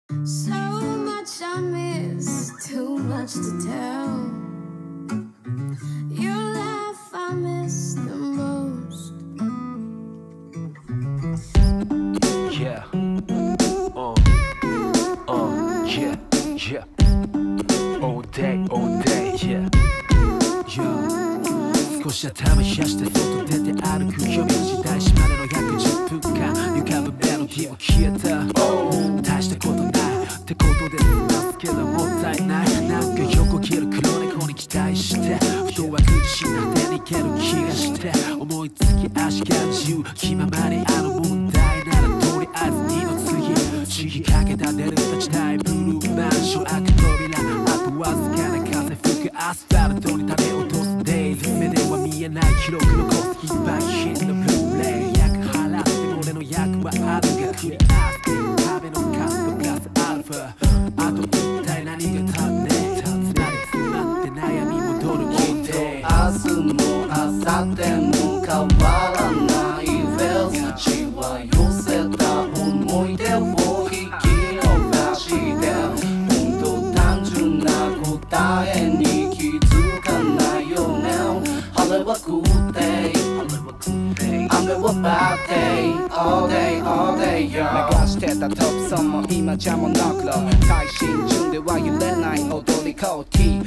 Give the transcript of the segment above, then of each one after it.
So much I miss, too much to tell. Your laugh I miss the most. Yeah. Yeah, yeah. All day, yeah. Yo. 少し頭冷やして外出て歩く夜の時代始までの約10分間浮かぶメロディーも消えた大したことないってことで済ますけどもったいないなんか横切る黒猫に期待してふとは苦しんで逃げる気がして思いつき足が自由気ままにある問題ならとりあえず二の次地域かけた出るたちタイブルーマンション開く扉あとわずかな風吹くアスファルトに種を落とすデイズ目では見えない記録のコスキーバッヒットのブルーレイ役払っても俺の役はあるがクリアスティ壁のカスとプラスアルファあと一体何が足んねえつまり詰まって悩み戻る聞いて明日も明後日も変わらないフェルスしわ寄せた思い出を引き伸ばして本当単純な答えに気づかないよね晴れはグッデイ雨はバッデイ All day all day yo 流してたトップソンも今じゃもなく最新順では揺れない踊り子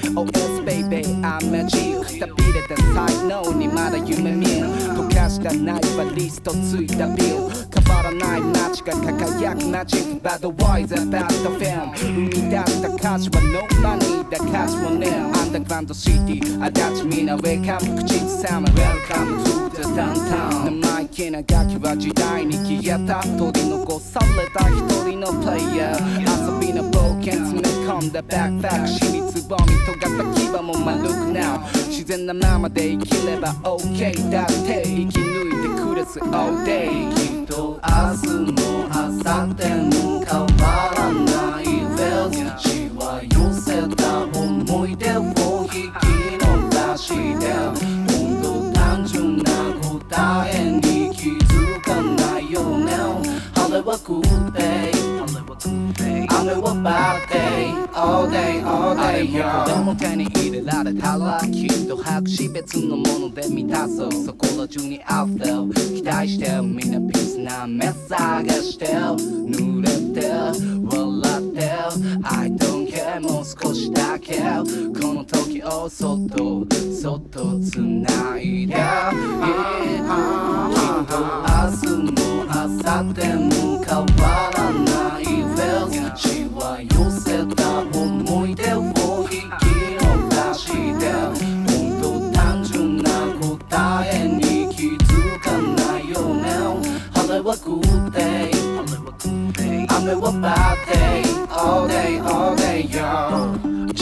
TOS baby I'm magic くたびれた才能にまだ夢見る溶かしたナイフはリストついたビル変わらない街が輝くマジックバッドボーイズバッドフィルム生み出した歌詞は No money だ歌詞もねアンダーグラウンドシティあだちみんなウェイカム口ずさむ Welcome to the downtown 生意気なガキは時代に消えた取り残された一人のプレイヤー遊びの冒険詰め込んだバックパック死につぼみ尖った牙も丸くな自然なままで生きれば OK だって生き抜いてくれす All day きっと明日も明後日も変わらないフェルスしわ寄せた思い出を引き伸ばして本当単純な答えに気づかないよね晴れはグッデイ雨はバッデイ All day all day yo 子供手に入れられたらきっと白紙別のもので満たそうそこら中にアフター期待してみんなピースな目探して濡れて笑って I don't care もう少しだけこの時をそっと繋いで、yeah きっと明日も明後日も変わらないフェルスしわ寄せた思い出を引き伸ばして本当単純な答えに気づかないよね晴れはグッデイ雨はバッデイ All day all day yo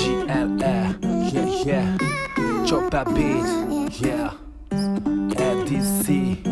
GLA yeah yeah Chopper beat yeah LDC